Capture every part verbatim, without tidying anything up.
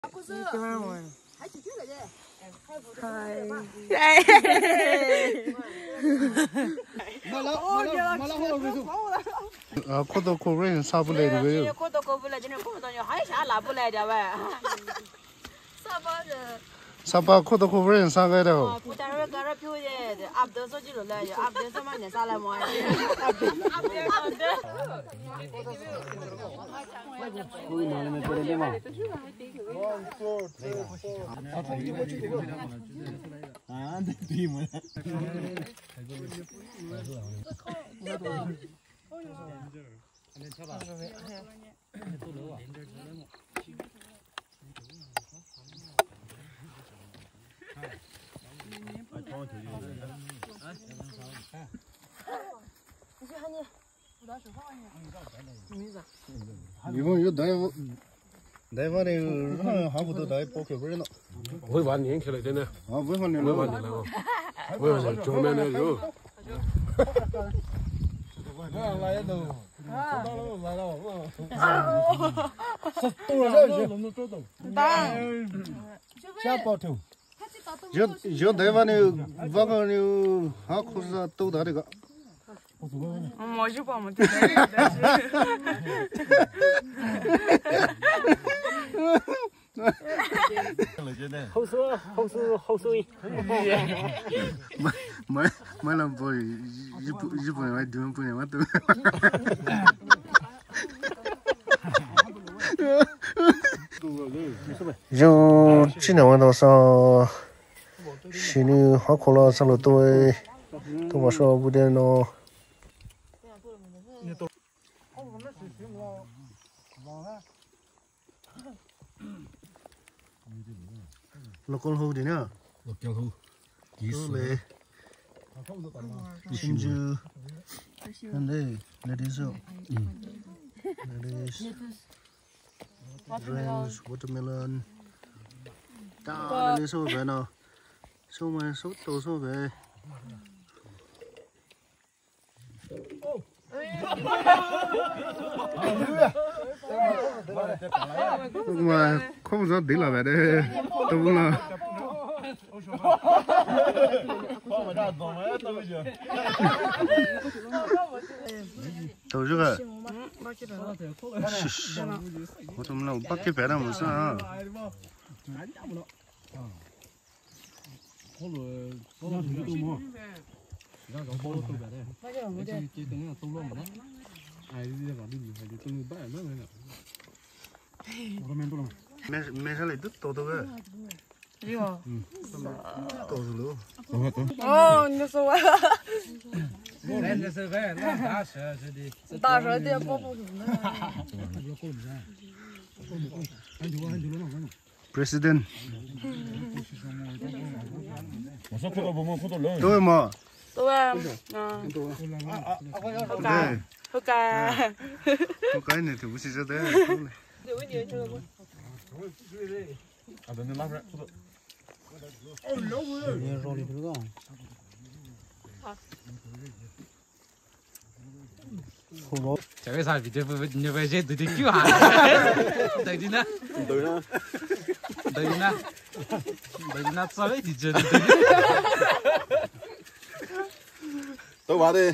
啊，可多可人杀不来的没有。 可多可不来，今天可多人还下拿不来的呗。啥吧的？ 啥把可多可人杀来的哦。 不但是干了票的，阿不得说几路来的，阿不得什么人杀来嘛？阿不得阿不得阿不得。 啊，对嘛。 你们有大夫，大夫的人还不都带包口本了？ 尾巴粘起来真的。 啊，尾巴粘尾巴粘了哦，尾巴是上面的肉。 来了都，来了来了，多少钱？能能找到？下包头。要要台湾的，我讲的，还可是都大这个。 嗯，我就把我们。 好收，好收，好收益。 买买买了包日本日本人，日本人我都。就今年晚上上，心里好渴了，上了多，都晚上五点了。落江好點啊？ 落江好，幾時？ 嚟，先就，看嚟，嚟啲數，嗯，嚟啲 orange, watermelon， 大嚟啲數俾呢，數咪數多數俾。mà không rõ tí là về đây tôi là tôi chứ à tôi tụi nó bắt cái bé nào mà sao mấy mấy cái này đứt to to cái gì à? to rồi luôn. Ồ, nó sao vậy? Lên là sao vậy? Nó đá sợ chứ đi. Đá sợ thì bố bố President. tôi tôi mà. tôi à, à, ok, Có cái này thì cũng sẽ thế. à đừng lắc đấy. Chả biết sao vì chơi với như vậy chơi từ từ cứu hả? Từ đi nè. Từ nè. Từ đi nè. Từ đi nè sao vậy thì chơi từ từ. Tôi vào đi.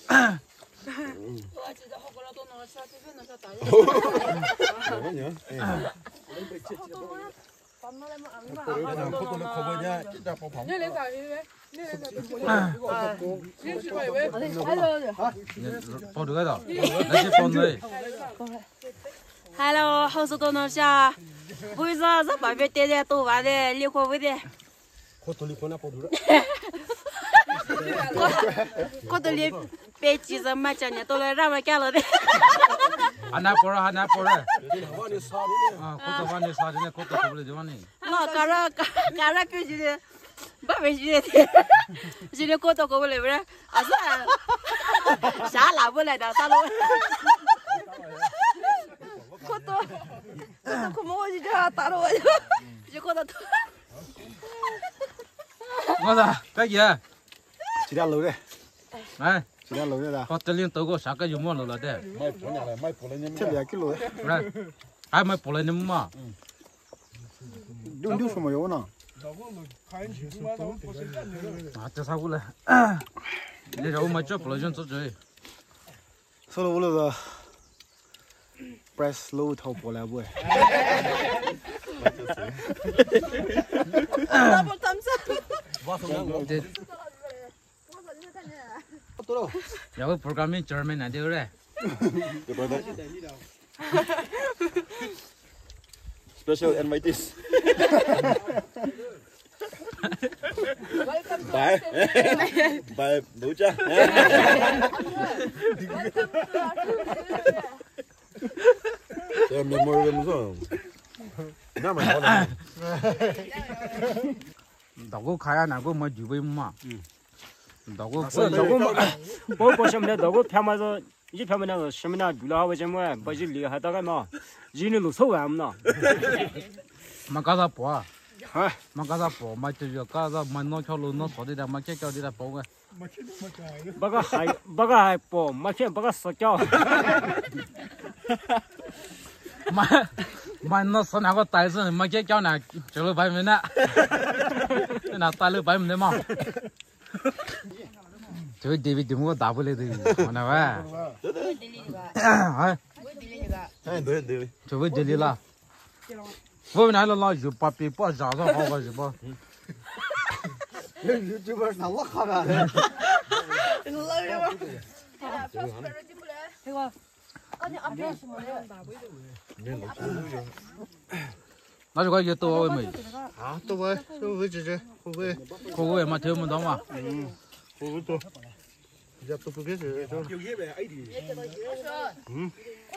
Bao được rồi. Lấy chiếc con đây. Hello, hậu sự tôi nói sao? Bây giờ rất bảo vệ tiền tôi vào đây, liên quan với đây. Có tôi liên quan nào bao được. Có tôi liên bé chỉ giờ mà chẳng nhớ tôi lại ra mà kia rồi đấy. Anh nào bỏ ra, anh nào bỏ ra. À, có tôi vào này sao thế? Có tôi không được vào này. Nó cả ra cả ra cái gì đấy, bà bé gì đấy, gì đấy có tôi có được đấy. À sao? Sao làm bữa này đã sao luôn? Có tôi, tôi không mua gì cho tao rồi, chỉ có tôi. Ngon rồi, cái gì à? Chỉ đang lối đây. Này. Chỉ đang lối đây là. Có tên liên tấu có sao cái dùng món rồi đấy. Mai phủ nhà này, mai phủ lên nhân. Thế là cái lối. Rồi. Ai mai phủ lên nhân mà. 六六什么油呢？ 啊，这啥过来？你让我们这不能用做这。 说了我那个 ，press low 头过来不？ 这。要不 programming German 那丢嘞。 Special invites. Bye. Bye, Bucha. Yeah, memorial song. Nó mà nói là đâu có khai nào có mà chịu với mà. đâu có đâu có bố bố xem đây đâu có theo mà rồi 이제 펴면 세미나 둘러하고 좀 버질리 하다가 뭐 진으로 소감나 mà 가서 봐. mà 가서 봐. mà 저기 가서 만나 겨로 너 소리다 막 깨껴디다 보고. 바가 하이 바가 하이 보 마케 바가 썩겨 mà mà nó sao nào có tài sản mà 깨껴 나 저로 봐면 나. 나 딸로 봐면 돼 뭐. 저 데뷔 좀 거 나불래 돼. 뭐나 봐. Hai đứa đứa. 저 왜 들리라? 뭐 나를 놔줘 빠삐 빠 자서 하고 싶어. 유튜버 날라가라. 이거 아니 앞에 있으면 나 저거 이제 또 왜? 아, 또 왜? 또 왜 지지? 왜? 그거 왜 막 되면 더 막. 응. 그거 또 이제 또 그게 저. 응.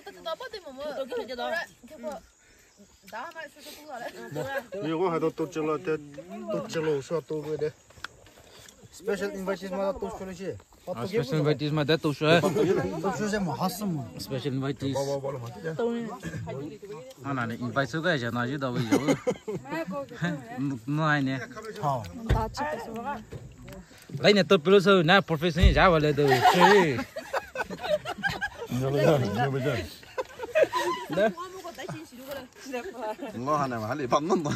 이거 해도 또 찔러 때 또 찔러 오서 또 그래. Special invites mà tôi cho nó chứ. 아, 스페셜 인바이티스 마 대도 쇼. Tôi cho xem mà hát xong. 스페셜 인바이티스. 아, 나는 인바이트가 이제 나지 더 왜요? 너 아니네. Hào. lấy này tôi bây giờ na professional giá vào đây rồi chơi. Ngon hàng này mà lấy bấm nó.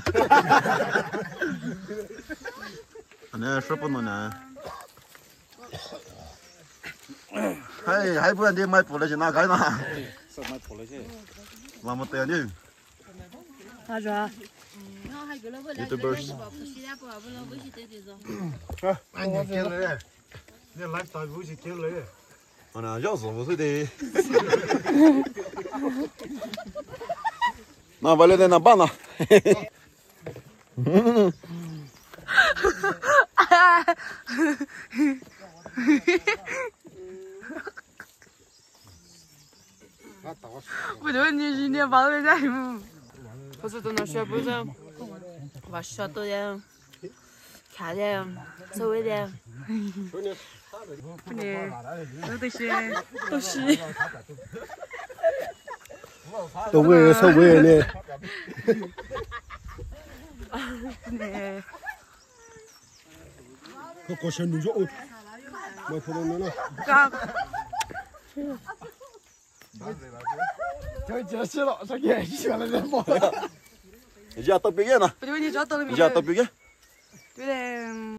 Anh ấy shop nó nè. Hay hay bữa đi mai phụ lấy gì nào cái nào. Làm một tiền đi. YouTubers. anh nhìn kia lấy đây. Nên lifestyle vui gì kia lấy đây. Anh nào giáo dục một đi. Nào vào lên đây nào bạn nào. 我觉得你今天发的太木，不是真的学不是，我学到的，看的，所谓的，不能，有的是都是， 都为所谓的。 呢， 个过些牛肉，没可能了。 刚。 Thôi chết xí lọ sao kìa, chỉ là lên bỏ. Giờ tập biết nè. Bây giờ你找到了没有？ Giờ tập biết. 对的。